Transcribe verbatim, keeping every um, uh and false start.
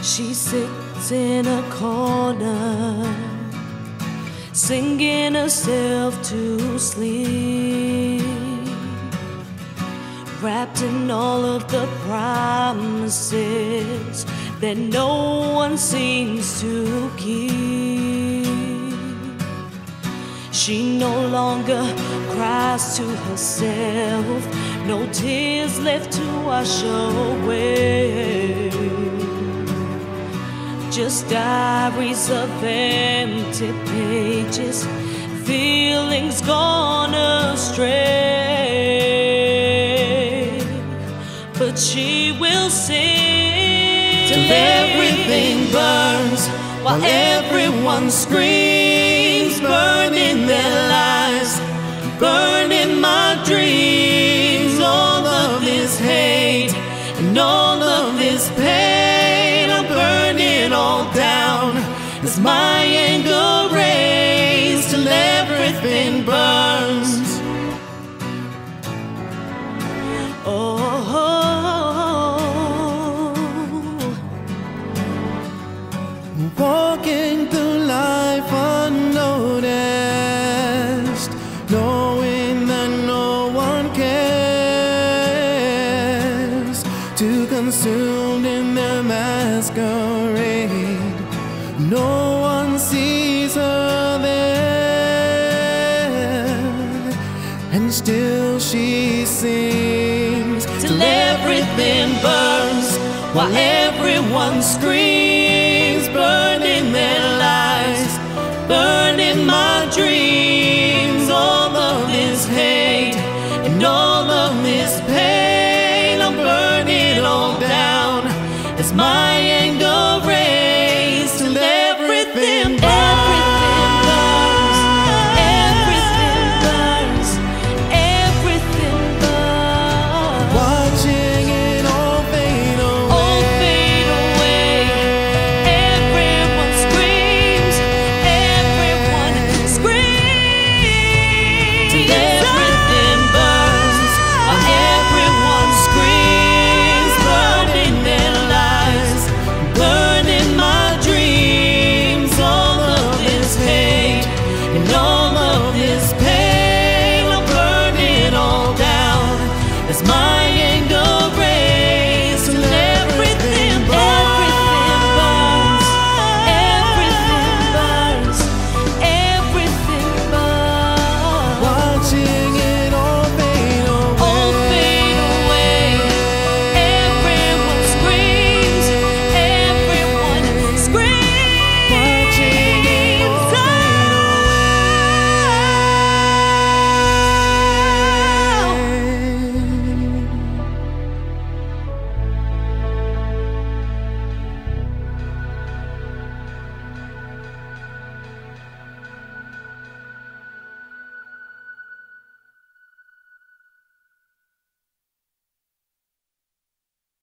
She sits in a corner, singing herself to sleep, wrapped in all of the promises that no one seems to keep. She no longer cries to herself, no tears left to wash away, just diaries of empty pages, feelings gone astray. But she will sing till everything burns, while everyone screams, burning their lives, burning my dreams. All of this hate and all of this pain, I'm burning all down as my anger rains till everything burns. Oh, walking through life unnoticed, knowing that no one cares, too consumed in their masquerade, no one sees her there, and still she sings till everything burns, while everyone screams, burning their lives, burning